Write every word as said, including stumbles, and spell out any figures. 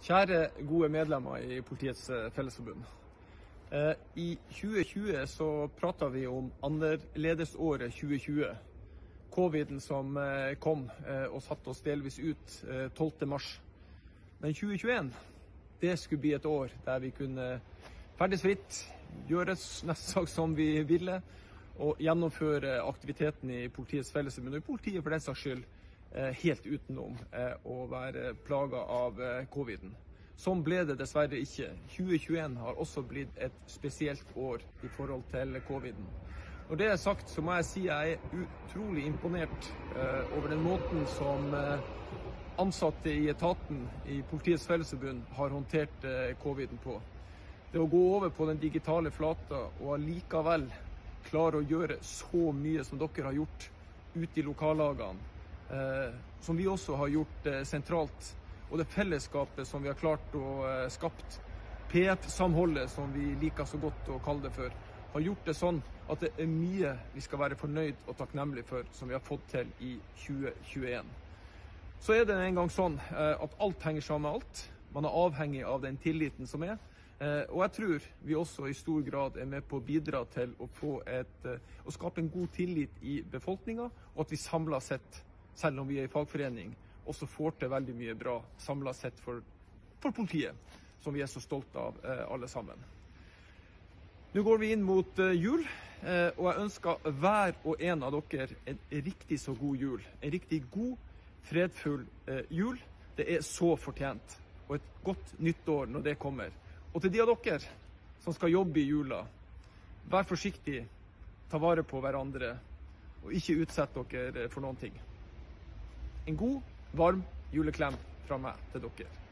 Kjære gode medlemmer i Politiets Fellesforbund. I tjue tjue så pratet vi om annerledesåret tjue tjue. Coviden som kom og satte oss delvis ut tolvte mars. Men tjue tjueen, det skulle bli et år der vi kunne ferdes fritt, gjøre nesten sagt som vi ville, og gjennomføre aktiviteten i Politiets Fellesforbund, og i politiet for den saks skyld, helt utenom å være plaget av coviden. Sånn ble det dessverre ikke. tjue tjueen har også blitt et spesielt år i forhold til coviden. Når det er sagt, så må jeg si jeg er utrolig imponert over den måten som ansatte i etaten i Politiets Fellesforbund har håndtert coviden på. Det å gå over på den digitale flata og allikevel klare å gjøre så mye som dere har gjort ute i lokallagene, Eh, som vi også har gjort eh, sentralt, og det fellesskapet som vi har klart å eh, skapt, P F-samholdet som vi liker så godt å kalle det for, har gjort det sånn at det er mye vi skal være fornøyd og takknemlig for som vi har fått til i tjue tjueen. Så er det en gang sånn eh, at alt henger sammen med alt. Man er avhengig av den tilliten som er, eh, og jeg tror vi også i stor grad er med på å bidra til å, få et, eh, å skape en god tillit i befolkningen, og at vi samlet sett, selv om vi er i fagforening, også får til veldig mye bra samlet sett for, for politiet, som vi er så stolte av eh, alle sammen. Nå går vi inn mot eh, jul, eh, og jeg ønsker hver og en av dere en riktig så god jul. En riktig god, fredfull eh, jul. Det er så fortjent, og et godt nyttår når det kommer. Og til de av dere som skal jobbe i jula, vær forsiktig, ta vare på hverandre, og ikke utsett dere for noen ting. En god, varm juleklem fra meg til dere.